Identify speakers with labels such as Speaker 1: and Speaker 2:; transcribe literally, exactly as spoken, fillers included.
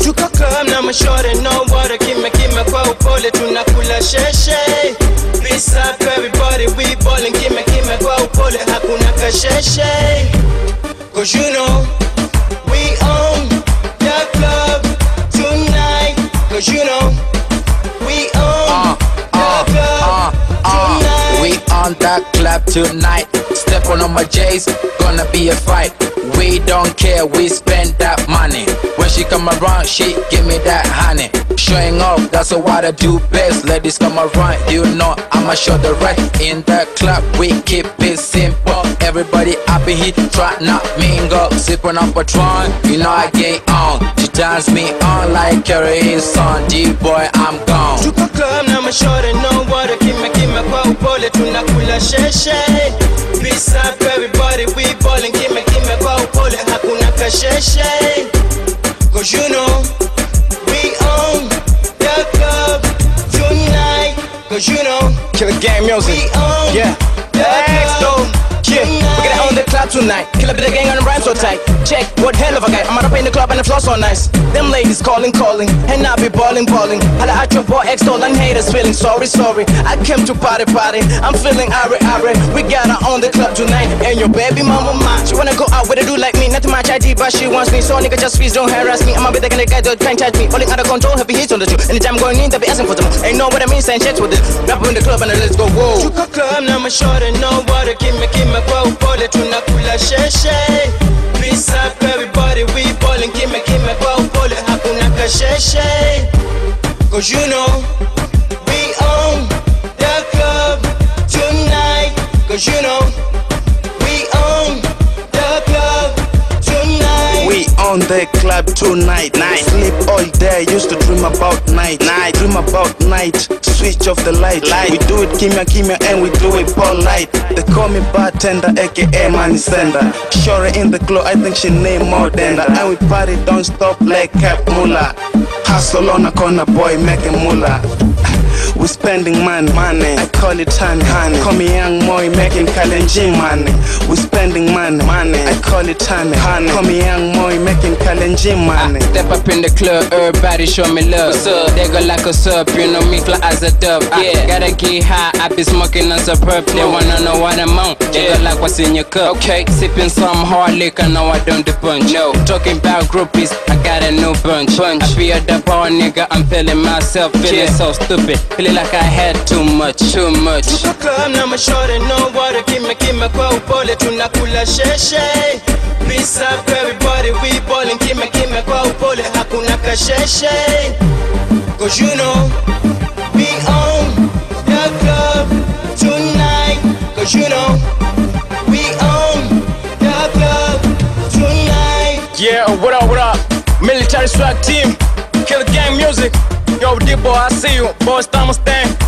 Speaker 1: Tuko club na mashore no water, kime kime kwa upole tunakula sheshe. Peace up everybody, we ballin', kime kime kwa upole hakuna kasheshe. Cause you know we own the club tonight. Cause you know we own uh, the club uh, uh, tonight.
Speaker 2: We on that club tonight. Step on my J's, gonna be a fight. We don't care, we spend that money. When she come around, she give me that honey. Showing off, that's what I do best. Ladies come around, you know I'ma show the right. In the club, we keep it simple. Everybody up in here, try not mingle. Sipping on Patron, you know I get on. She turns me on like Carrie son. D-boy, I'm gone.
Speaker 1: Tuko club na mashore no water, kime kime kwa upole tunakula sheshe. Peace up everybody, we ballin', kime kime kwa upole hakuna kasheshe. Cause you know we own the club tonight. Cause you know
Speaker 3: Killer Gang Music.
Speaker 1: we own
Speaker 3: Yeah.
Speaker 1: the
Speaker 3: Next
Speaker 1: club
Speaker 3: though. Yeah, we're gonna own the club tonight. Kill up the gang on the rhyme so tight. Check, what hell of a guy. I'm up in the club and the floor so nice. Them ladies calling, calling, and I be balling, balling. Holla at your boy, ex-stolen haters feeling sorry, sorry. I came to party, party. I'm feeling irate, irate. We gotta own the club tonight. And your baby mama, ma, she wanna go out with a dude like me. Nothing much I D, but she wants me. So nigga, just please don't harass me. I'ma be the kind of guy that can't touch me. Falling out of control, heavy hits on the truth. Anytime going in, they be asking for them. Ain't know what I mean, saying checks with it. Rap in the club and then let's go, whoa.
Speaker 1: Tuko club na mashore no water, kime kime kwa upole tunakula sheshe. Peace up everybody, we ballin', kime kime kwa upole hakuna kasheshe. Cause you know we own the club tonight. Cause you know we own the club tonight.
Speaker 4: We on the club tonight. Night. Sleep all day, used to dream about night. Night. Dream about night, switch off the light. Light. We do it kimya kimya and we do it polite. They call me bartender, aka money sender. Sure in the club, I think she named more than that. And we party don't stop like Cap Mula. Hustle on a corner, boy making mula. We spending money, money. I call it honey, honey. Call me young boy making Kalenjin money. We spending money, money. I call it honey, honey. Call me young boy making Kalenjin money.
Speaker 2: I step up in the club, everybody show me love. What's up? They go like a sub, you know me fly as a dove. Yeah, gotta get high, I be smoking on superb. They wanna know what I'm on. They go like what's in your cup. Okay, sipping some hard liquor, no I don't do bunch. Yo, talking about groupies, I got a new bunch. bunch. I feel the bar nigga, I'm feeling myself, feeling yeah. so stupid. Feeling like I had too much, too much.
Speaker 1: Tuko club na mashore no water, kime kime kwa upole tunakula sheshe. Peace up everybody, we ballin', kime kime kwa upole hakuna kasheshe. Cause you know we own the club tonight. Cause you know we own the club tonight.
Speaker 3: Yeah, what up, what up? Military swag team, Killer Gang Music. Yo, D-boy, I see you. Boys, Thomas Stan.